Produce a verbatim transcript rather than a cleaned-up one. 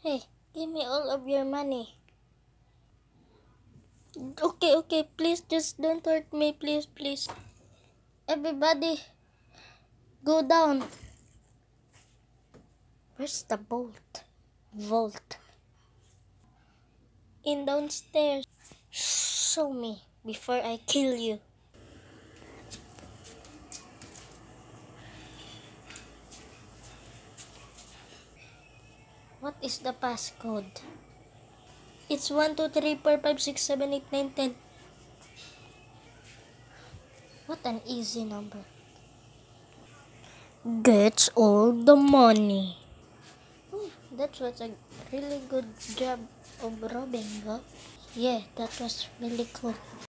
Hey, give me all of your money. Okay, okay, please just don't hurt me, please, please. Everybody, go down. Where's the bolt? Vault. In downstairs. Show me before I kill you. What is the passcode? It's one two three four five six seven eight nine ten. What an easy number. Gets all the money. Oh, that was a really good job of robbing, huh? Yeah, that was really cool.